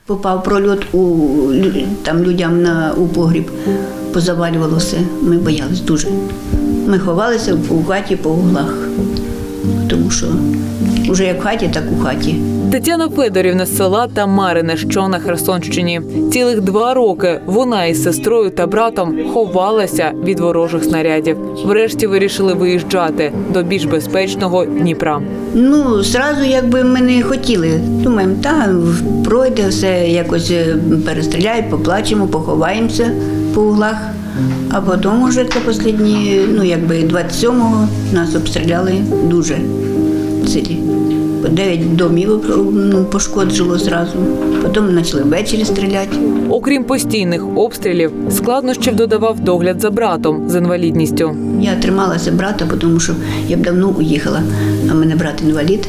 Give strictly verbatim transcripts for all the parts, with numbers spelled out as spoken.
Попав прольот у, там людям на, у погріб, позавалювало все. Ми боялись дуже. Ми ховалися у хаті по углах, тому що вже як в хаті, так у хаті. Тетяна Федорівна з села Тамарине, що на Херсонщині. Цілих два роки вона із сестрою та братом ховалася від ворожих снарядів. Врешті вирішили виїжджати до більш безпечного Дніпра. Ну, зразу якби ми не хотіли. Думаємо, та пройде все, якось перестріляють, поплачемо, поховаємося по углах. А потім вже це останні, ну якби двадцять сьомого нас обстріляли дуже сильно. Дев'ять домів ну, пошкоджало зразу. Потім почали ввечері стріляти. Окрім постійних обстрілів, складнощів додавав догляд за братом з інвалідністю. Я трималася брата, тому що я б давно уїхала. А в мене брат інвалід.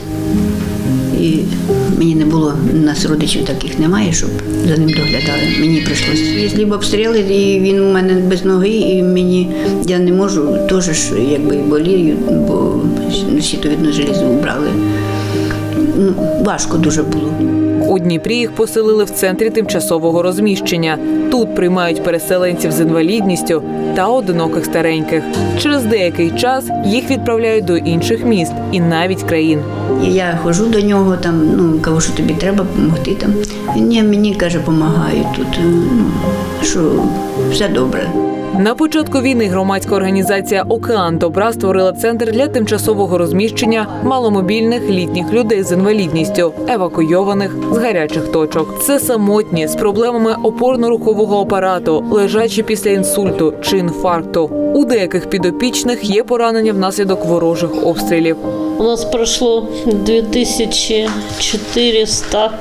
І мені не було, у нас родичів таких немає, щоб за ним доглядали. Мені прийшлося. Якщо б обстріли, і він у мене без ноги, і мені, я не можу, теж якби болію, бо щитовидну железу брали. Ну, важко дуже було. У Дніпрі їх поселили в центрі тимчасового розміщення. Тут приймають переселенців з інвалідністю та одиноких стареньких. Через деякий час їх відправляють до інших міст і навіть країн. І я ходжу до нього, там, ну, кажу, що тобі треба допомогти. Там. Ні, мені, каже, допомагають тут, ну, що все добре. На початку війни громадська організація «Океан Добра» створила центр для тимчасового розміщення маломобільних літніх людей з інвалідністю, евакуйованих з гарячих точок. Це самотні, з проблемами опорно-рухового апарату, лежачі після інсульту чи інфаркту. У деяких підопічних є поранення внаслідок ворожих обстрілів. У нас прошло две тысячи четыреста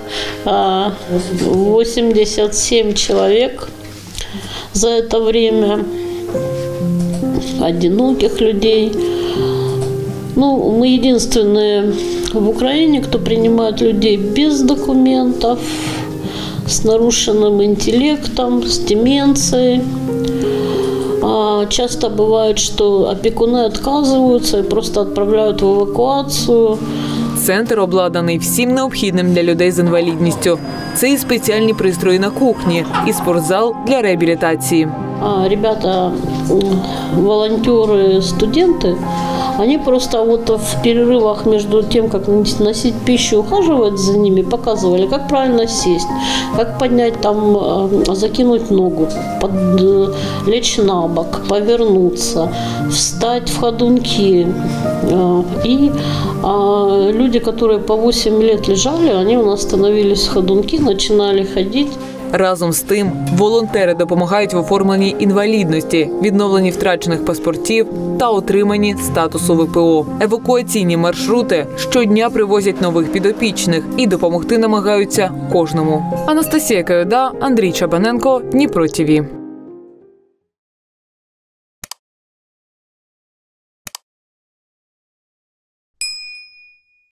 восемьдесят семь человек. За это время одиноких людей. Ну, мы единственные в Украине, кто принимает людей без документов, с нарушенным интеллектом, с деменцией. Часто бывает, что опекуны отказываются и просто отправляют в эвакуацию. Центр обладнаний всім необхідним для людей з інвалідністю. Це і спеціальні пристрої на кухні, і спортзал для реабілітації. Ребята, волонтеры, студенты, они просто вот в перерывах между тем, как носить пищу, ухаживать за ними, показывали, как правильно сесть, как поднять там, закинуть ногу, под, лечь на бок, повернуться, встать в ходунки. И люди, которые по восемь лет лежали, они у нас становились в ходунки, начинали ходить. Разом з тим, волонтери допомагають в оформленні інвалідності, відновленні втрачених паспортів та отриманні статусу В П О. Евакуаційні маршрути щодня привозять нових підопічних і допомогти намагаються кожному. Анастасія Кайода, Андрій Чабаненко, Дніпро Т В.